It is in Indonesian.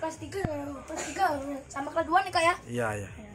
kelas 3 sama kelas 2 nih Kak ya? Iya, iya.